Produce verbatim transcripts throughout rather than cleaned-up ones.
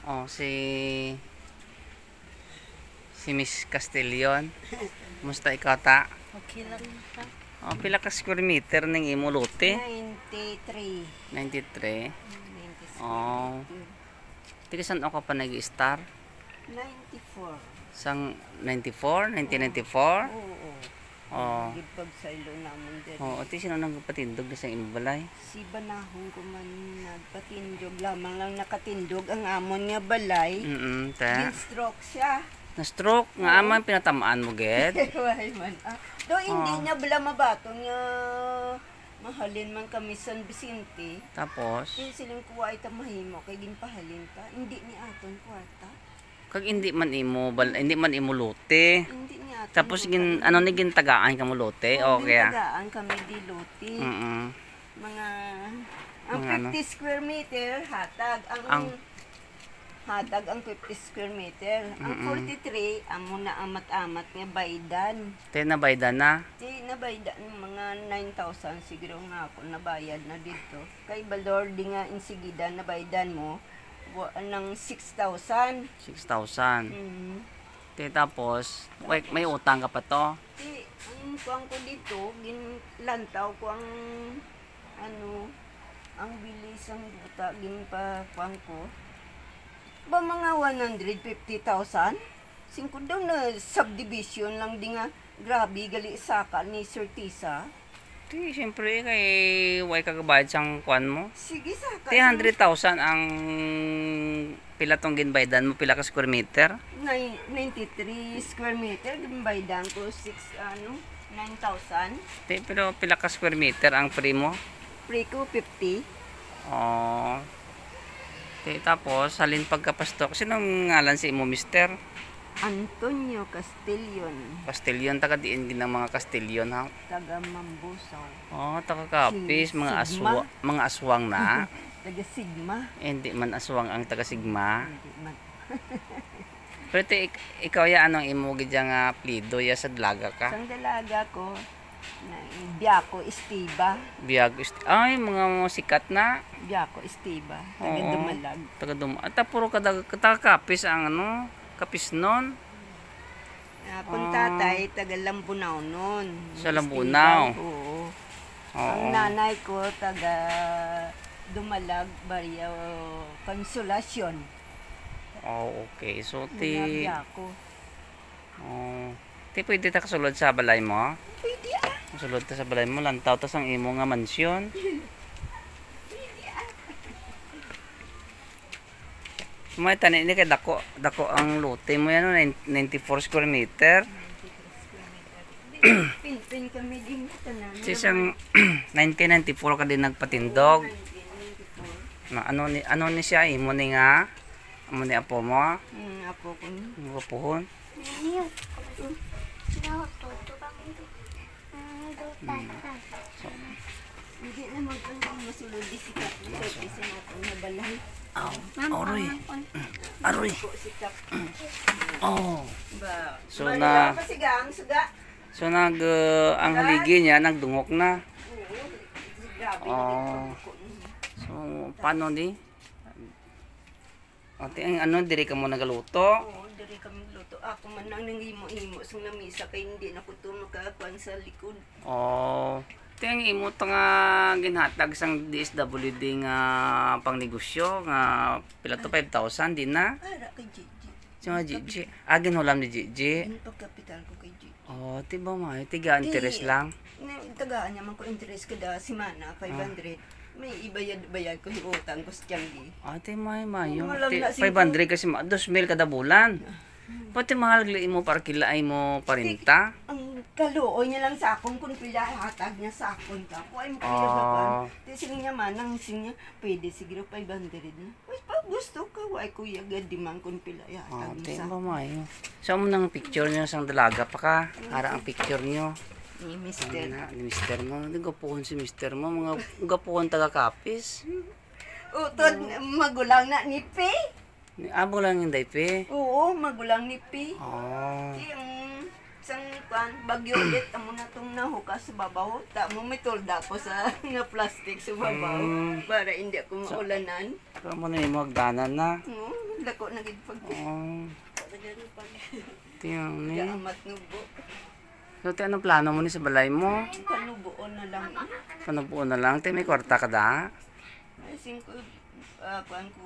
Oh, si si Miss Castillon. Musta ikaw ta? Okay lang ta. Oh, pila ka square meter ning imo lote? ninety-three. ninety-three. ninety Oh. Tiga saan ako pa nag-star? ninety-four. Sang ninety-four, nineteen ninety-four. Oo. Oh. Gipag sa ilo namon diri. Oh, ati sino nang patindog sa imong balay? Si Banahon ko man nagpatindog lamang lang nakatindog ang amon nga balay. Mm, ta. Gin-stroke siya. Na stroke nga aman pinatamaan mo ged. Why man. Ah, do hindi Oh. niya bala mabatong niya mahalin man kami San Vicente. Tapos Kaya silang kuha ita mahimo kay ginpahalin ta. Hindi ni aton kwarta. kag hindi man imo bal hindi man imo lote. Hindi ni aton. Tapos gin ano ni gintagaan ka mo lote o kaya. Tagaan kami di luti. Mm. Mga ang Mga ano? fifty square meter hatag ang, Ang hatag ang fifty square meter. Ang Mm-mm. forty-three amo na amat-amat nga baydan. te na bayda na. Di nabaydan mga nine thousand siguro nga ako nabayad na dito. Kay Balor di nga insigida nabaydan mo wa, ng six thousand. six thousand. Mm. Te tapos may, may utang ka pa to. Di ang kuang ko dito ginlantaw ko ang ano ang bilis ang buta gin pa kuang ko. Ba mga one hundred fifty thousand? Singko daw na subdivision lang di nga grabe gali saka ni Sir Tisa. Ti syempre kay way kagabayad sang kwan mo. Sige saka. Ti one hundred thousand ang pila tong ginbaydan mo pila ka square meter. Nine- ninety-three square meter ginbaydan ko six ano nine thousand. Ti pero pila ka square meter ang free mo. Free ko fifty. Oh. Ti tapos halin pagkapastok sinong ngalan si imo mister? Antonio Castillon, Castillon taga diin gin ang mga Castillon ha. taga Mambusaw. Oh, taga Kapis, mga Sigma. aswa, mga aswang na. Taga Sigma. Hindi man aswang ang taga Sigma. Hindi man. Pero ti, ik- ikaw ya anong imo gid nga plido ya sa dalaga ka. Sang dalaga ko, na Biako Estiba. Biag ist- ay mga mga sikat na Biako Estiba. Taga Oo. Dumalag. taga dum. At puro kada taga Kapis ang ano, Kapis non. Uh, kung tatay, taga Lambunaw nun. Sa Lambunaw? Estiba, Oo. Oo. Ang nanay ko, taga Dumalag, Barrio Consolacion. Oh, okay. So Mga ti Biako. oh, ti pwede ta kasulod sa balay mo. Pwede ah. Kasulod ta sa balay mo lantaw ta sang imo nga mansyon. May tani ni kay dako dako ang lote mo yan no, ninety-four square meter. Pinpin kami din tanan. Si siyang nineteen ninety-four ka din nagpatindog. Na ano ni ano ni siya imo ni nga amo ni apo mo. Hmm, apo ko. Ang apohon. Hindi na magkang masulod di sikat. Pwede sa natin na balay. Aw, aroy. Aroy. Po sikat. Oh. Ba. So Bali na- lang kasi gang suga. So nag uh, ang haligi niya nagdungok na. Oo. Grabe Oh. na So paano ni? Ate ang ano diri ka mo nagaluto? Oo, diri kami luto. Ako man nang nangimo-imo sa lamisa kay hindi na ko to makakuan sa likod. Oh. Ting imo to nga ginhatag sang D S W D nga pangnegosyo nga pila to five thousand din na. Para kay Gigi. So Gigi, agin hulam ni Gigi. Ano pagkapital ko kay Gigi? Oh, tiba mo, tiga interest lang. Na, tagaan niya man ko interest kada semana, five hundred. May ibayad-bayad ko yung utang ko sa Tianggi. Ate may mayo. Wala na, singko. five hundred kasi ma two mil kada bulan. Pati mahal gali mo para kilaay mo parinta. Ang kaluoy niya lang sa akong kung pila hatag niya sa akong ka. Kuhay mo kaya Ah. gaban. Di sige niya man, ang sing niya, pwede siguro five hundred na. Uy, pa gusto ka, kuhay kuya, gadi man kung pila hatag Ate niya sa ba mayo. Sa mo nang picture niyo sang dalaga pa ka. Para ang picture niyo. ni Ano Mister. na ni mister mo. Nagapuhon si mister mo mga gapuhon taga Kapis. Utod, magulang na ni P. Ni abo lang yung daype. Oo, magulang ni P. Oh. Yung isang kwan, bagyo ulit, amo na itong nahukas sa babaw. Tamo may tolda ko sa nga plastic sa babaw. Mm. Para hindi ako maulanan. Pero mo na yung magdanan na. Oo, Dako na gid pag. Oh. Dagano pag. Tiyang ni. Amat nubo. So, ti ano plano mo ni sa balay mo? Panubuon na lang. Panubuo na lang. Ti may kwarta ka da? Ay singko ah kuan ko.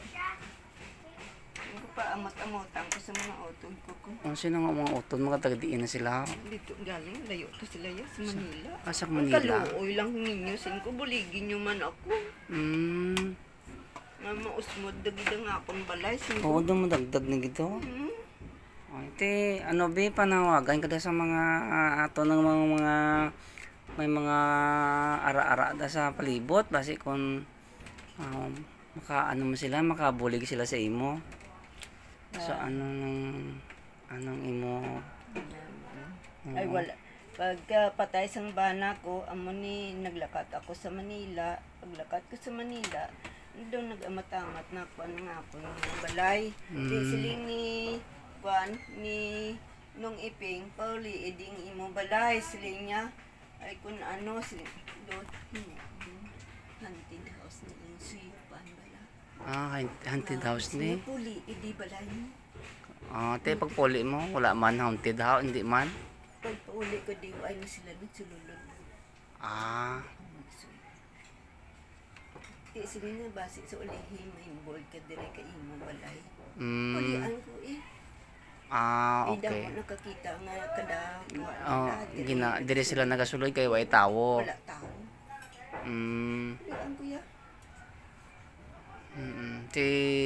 Singko pa amot-amotan ko sa mga utod ko ko. Oh, sino nga mga utod? Mga taga-diin na sila. Dito galing layo to sila ya sa Manila. Ah, sa Ang Manila. kaluoy lang ninyo singko buligin nyo man ako. Hmm. Mama usmod dagida nga akong balay Oo, singko. doon mo dagdag na gito. Hmm. Oh, ite, ano be, panawagan kada sa mga ah, ato ng mga, mga may mga ara-ara da sa palibot basi kung um, maka ano mo sila, makabulig sila sa imo. So ano nang anong imo? Ay wala. Pagka patay sang bana ko, amo ni naglakat ako sa Manila. Paglakat ko sa Manila, doon nag-amat-amat na ako nga ako yung balay. Di Mm. siling ni Juan, ni nung iping, Pauli, eding imo balay, siling niya. Ay kung ano, siling, doon, hunted house na yung suyupan bala. Ah, haunted- haunted house ni. Siling Pauli, edi balay mo. Ah, te pagpuli mo wala man haunted house, hindi man. Pag pauli ko, di ay na sila nagsululod. Ah, Di sila na base sa ulihin, may board ka dire ka imo balay. mm, Ulian ko eh. ah, Ay, damo okay. nakakita nga kada Oh, gina dire sila nagasuloy kay way tawo. wala tao. Mm. Ulian ko ya. Mm. Ti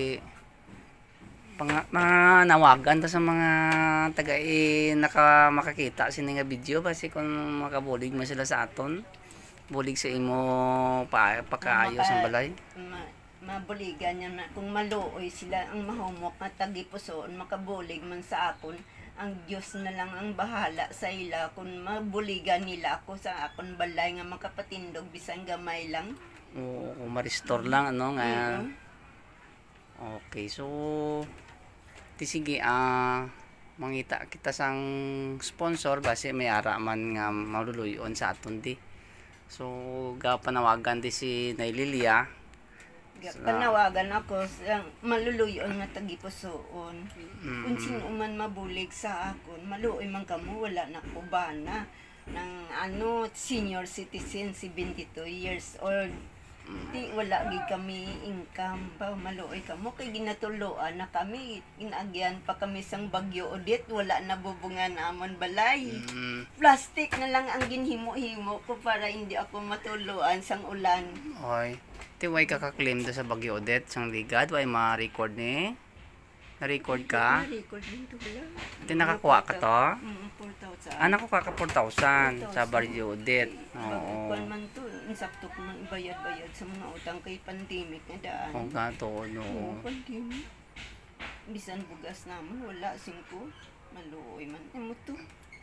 pang mga nawagan ta sa mga taga eh, naka makakita sini nga video basi kung makabulig man sila sa aton. Bulig sa imo pa pagkaayos ang balay. Ma, mabuligan niya na kung maluoy sila ang mahumok nga tagipusoon makabulig man sa akon. Ang Diyos na lang ang bahala sa ila kung mabuligan nila ako sa akon balay nga makapatindog bisan gamay lang. Oo, kung ma-restore lang ano nga. Oo. Okay, so ti sige ah mangita kita sang sponsor basi may ara man nga maluluyon sa aton di. So ga panawagan di si Naililia. Panawagan ako sa maluluyon nga tagipusoon. Mm. Kung sino man mabulig sa akon, maluoy man kamo, wala na ko bana ng ano, senior citizen, seventy-two years old. Di wala gid kami income pa maluoy kamo kay ginatuluan na kami inagyan pa kami sang Bagyo Odette wala na bubungan amon balay. Mm. Plastic na lang ang ginhimo-himo ko para hindi ako matuluan sang ulan. Oy. Ti way ka ka-claim da sa Bagyo Odette sang ligad way ma-record ni. Na-record ka? Record din to wala. Ti nakakuha ka to? Mm, four thousand. Ah, nakuha ka four thousand sa Bagyo Odette. Oo. Kuan man to, insakto ko man ibayad-bayad sa mga utang kay pandemic nga daan. Kung gato, no. Oo, pandemic. Bisan bugas naman, wala, singko. Maluoy man. Amo to.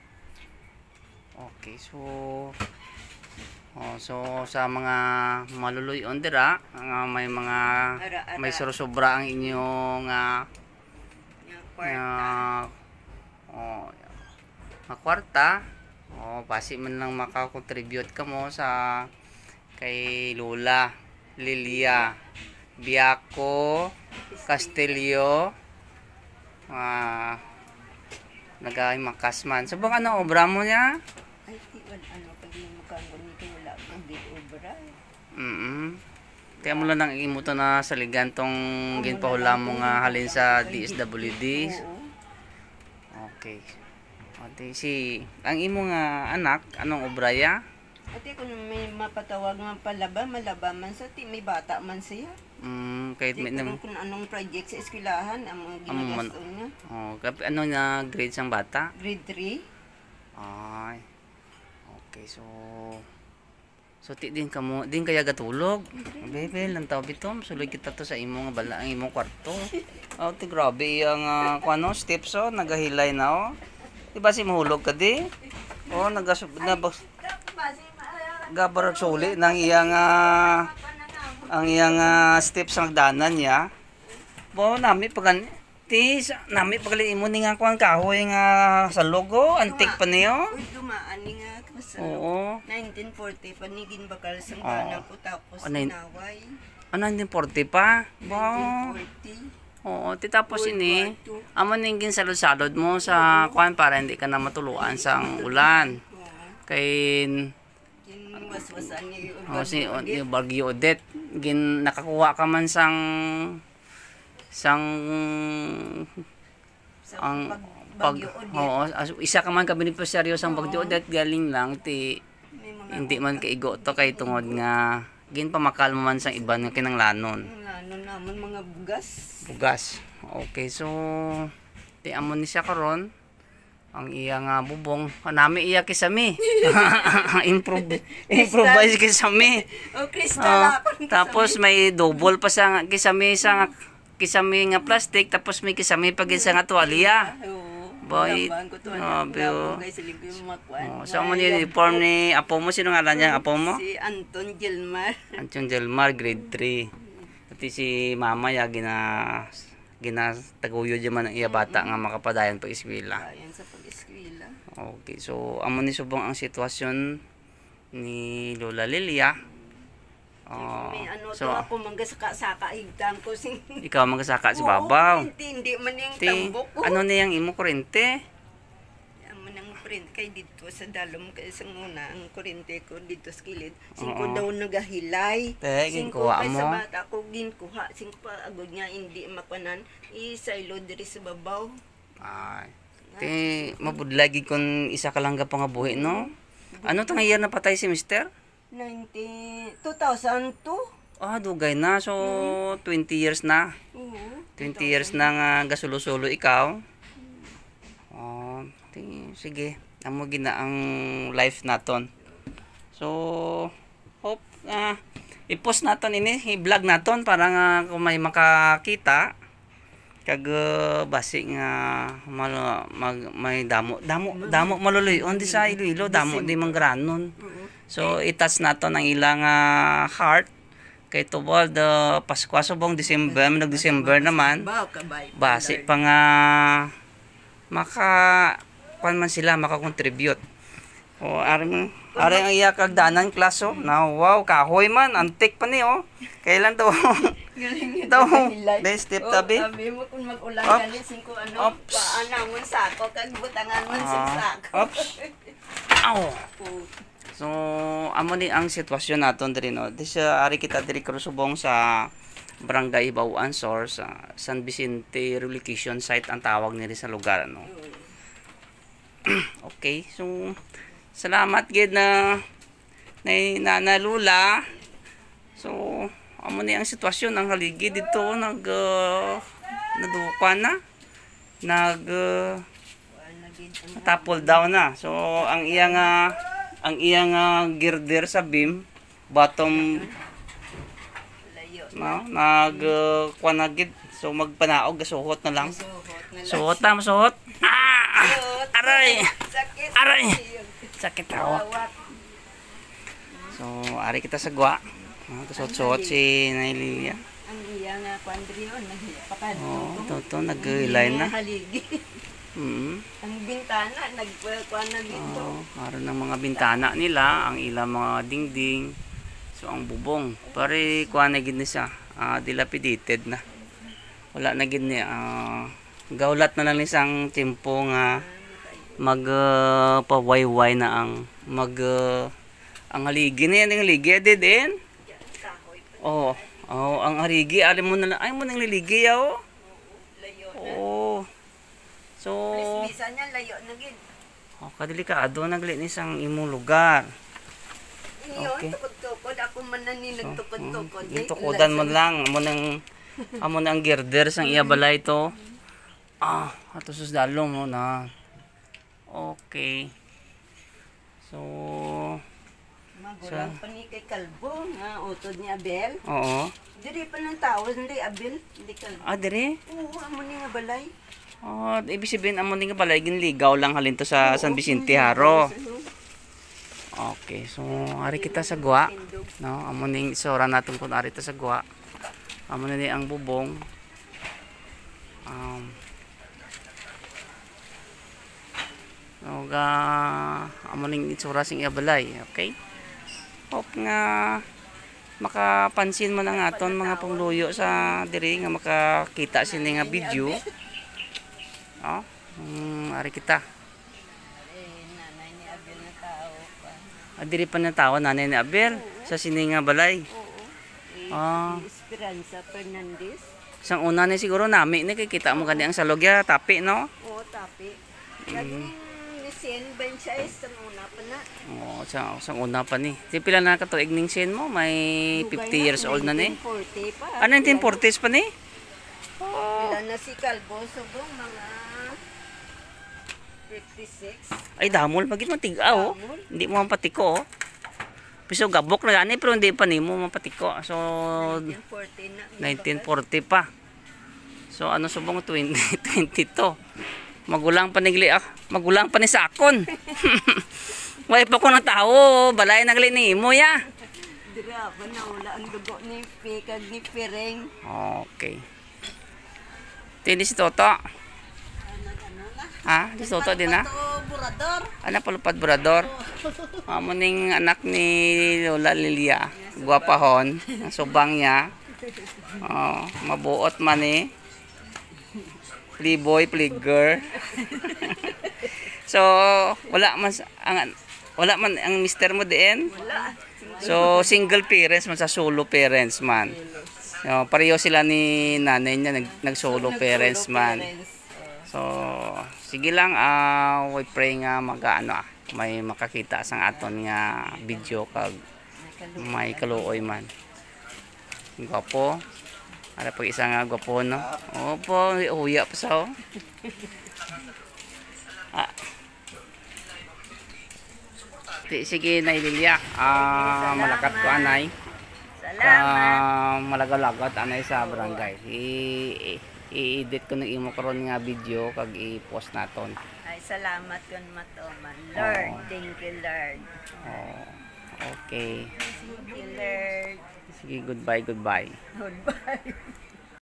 Okay, so oh, so sa mga maluluyon dira, nga may mga Ara-ara. may sobra ang inyong ah, Nga kwarta. nga oh, nga kwarta. Oh, pasi man lang makakontribute ka mo sa kay Lola Lilia Biaco Castillo ah nagay makasman. So bang ano obra mo niya? Ay, di wala, ano, pag may mukhaan nito, wala ang big obra. Mm. Kaya mo lang nang imuto na saligan tong ginpahula mo nga halin sa D S W D. Oo. Okay. Ate si ang imo nga anak anong obraya? Ate, kung may mapatawag man palaba, malaba man sa ti, may bata man siya. Mm, kahit Di may kung, kung anong project sa eskwelahan, ang ginagasto niya. oh, kapi ano na grade sang bata? Grade three. Ay. Okay, so so ti din kamo, din kaya gatulog. Bebe, lang taw bitom, sulod kita to sa imo nga bala, ang imong kwarto. Oh, ti grabe ang uh, kuno steps oh, nagahilay na oh. Di ba si mahulog ka di? Oh, nagas nabas gabarag suli nang iyang uh, ang iyang uh, steps ang danan niya. Bo nami pagan ti nami pagali imo ni nga kuan kahoy nga sa logo antik pa niyo. Uy, dumaan ni nga sa Oo. nineteen forty, panigin bakal sa Oo. bana ko tapos Ah, nine- naway. Ano nineteen forty pa? Bo. nineteen forty. Oo, ti tapos Uy, ini, kwarto. amo ning ginsalod-salod mo sa kuan para hindi ka na matuluan sang ulan. Oo. Kay Ginwaswasan niya yung oh, si bagyo. yung Bagyo Odette, gin nakakuha ka man sang sang Sa ang pag, pag bagyo Odette, oo, as- isa ka man ka benepisaryo sang Bagyo Odette, galing lang ti may mga hindi man kaigo to kay tungod nga gin pamakal mo man sang iban nga kinanglanon. ano naman mga bugas. Bugas. Okay, so ti amon ni siya karon ang iya nga bubong kanami iya kisami. Improve improvise kisami. Oh, Crystal, Ah, ako tapos may double pa sa nga- kisami sa nga- kisami nga plastic tapos may kisami pag isa nga tuwalya. Oo. Boy, Lamban ko to. grabe, oh. Guys, silip yung mga kwan. Oh, so mo ni uniform ni apo mo sino ngalan niya apo mo? Si Anton Gilmar. Antion Jelmar grade three. Pati si mama ya gina gina taguyod man ang iya bata nga makapadayon pag eskwela. Ayan sa pag-eskwela. Okay, so amo ni subong ang sitwasyon ni Lola Lilia. Oh, May ano so to ako manggasaka-saka higtang ko sing. ikaw magasaka sa babaw. Oo, hindi, hindi man yung Ti, tambok ko. ano niyang imo kurente? Ang manang print kay dito sa dalom kay sa una ang kurente ko dito sa kilid. Singko Oo. daw nagahilay. Te, Singko ginkuha kay mo? sa bata ko ginkuha. Singko pa agod nga hindi makwanan. Isaylo diri sa babaw. Ay. Ti, mabudlagi kon isa ka lang ga pangabuhi, no? Ano tang year na patay si mister? nineteen two thousand two. Ah, dugay na. So, twenty years na. Oo. twenty years na nga gasulo-sulo ikaw. Oh, ti, sige. Amo gina ang life naton. So, hope ah i-post naton ini, i-vlog naton para nga kung may makakita kag uh, basi nga mal, mag, may damo damo damo maluluyon di sa Iloilo damo di manggranon. So itas naton ang ilang ah, heart kay tubod the Pasko subong December nag December naman Baw kabay. basi pa nga maka kuan man sila maka-contribute. O ari mo ari ang iya kag danan klaso na wow kahoy man antik pa ni oh. Kailan daw Galing daw hilay. dai step Oh, tabi. sabi mo kung mag-ulan Ops. galing singko ano, Ops. paana mo sako kag butangan mo sa Ah, sako. Ops. Aw. Oh. So amo ni ang sitwasyon naton diri no. Di siya ari kita diri krusubong sa Barangay Bauan Source sa San Vicente relocation site ang tawag nila sa lugar no. Okay, so salamat gid na na Nana Lula. So amo ni ang sitwasyon ang haligi dito nag uh, naduka na nag uh, tapol down na. So ang iyang uh, ang iyang uh, girder sa beam bottom Layo. no nag uh, kuan na gid. So magpanaog gasuhot na lang. Suhot na lang. Suhot na masuhot. Ah! Suhot. Aray! Sakit. Aray! Sakit ako. Awat. So ari kita sa gwa. Ah, suhot-suhot si Nailia. Ang iya nga kwandriyo nagpakan. Oh, to to nag-ilay na. Haligi. Mm. Ang bintana nagpakuan na dito. Oh, meron ng mga bintana nila, ang ilang mga dingding. So ang bubong, pare kuha na gid ni siya. Ah, dilapidated na. Wala na gid ni ah, gaulat na lang ni sang timpo nga mag uh, pawayway na ang mag uh, ang haligi na yan, ang haligi din. Kahoy pa. Oh, oh, ang haligi, alam mo na lang, ay mo nang liligi yaw. Layo. Oh. So, Bisa niya layo na gid. oh, kadelikado nagli ni sang imong lugar. Inyo, Okay. tukod-tukod. Ako man na ni nagtukod-tukod. Yung tukudan mo lang, amo nang amo nang girder sang iya balay to. Ah, ato sus dalong mo na. Okay. So, Magulang pa ni kay Kalbo, nga utod ni Abel. oo. Diri pa ng tao, hindi Abel, hindi Kalbo. Ah, dire. Oo, amo ni nga balay. Oh, ibig sabihin amo ning balay ginligaw lang halin to sa San Vicente Haro. Okay, so ari kita sa gwa, no? Amo ning isora naton kun ari ta sa gwa. Amo na ni ang bubong. Um So, ga amo ning itsura sing iya balay, okay? Hope nga makapansin mo na nga aton mga pangluyo sa diri nga makakita sini nga video. Oh, um, ari kita. Eh, nanay ni Abel na tao pa. Ah, diri pa na tawo nanay ni Abel sa sini nga balay. Oo. Eh, Ah. si Esperanza Fernandez. Sang una ni siguro nami ni kikita mo kani ang salogya tapi no. Oo, tapi. Laging ni Sen Ben siya is ang una pa na. Oh, sang sang una pa ni. Di pila na katuig ning sin mo may fifty years old na ni. nineteen forty pa. Ah, nineteen forties pa ni. Oh. Pila na si Calvo subong mga fifty-six. Ay damol magid man tiga oh. Damol. Hindi mo mapatiko oh. Piso gabok na gani pero hindi pa nimo mapatiko. So nineteen forty na. nineteen forty pa. So ano subong twenty twenty-two. Magulang pa nigli ah. Magulang pa ni sakon. Way pa ko na tao, balay nagli nimo ya. Dira ba na wala ang dugo ni Fe kag ni Pereng. Okay. Tini si Toto. Ano ano na? Ha? Si Toto din ha? To burador. Anak palupad burador. Amo ning anak ni Lola Lilia. Guwapahon. Ang subang niya. Oh, mabuot man eh. Playboy, playgirl. So, wala man sa- ang wala man ang mister mo diin. Wala. So, single parents man sa solo parents man. Oh, pareho sila ni nanay niya nag, nag solo parents man. So, sige lang, ah, we pray nga mag-ano ah, may makakita sang aton nga video kag may kaluoy man. Gwapo. Ara pag isa nga gwapo no. Opo, uya pa sa. Oh. Ah. Di, sige na Lilia. Ah, malakat ko anay. Salamat. Ah, malagalagat anay sa barangay. I, i- i-edit ko ng imo karon nga video kag i-post naton. Ay, salamat yun matuman. Lord, Oo. thank you, Lord. Oh, okay. Thank you, Lord. Sige, goodbye, goodbye. Goodbye.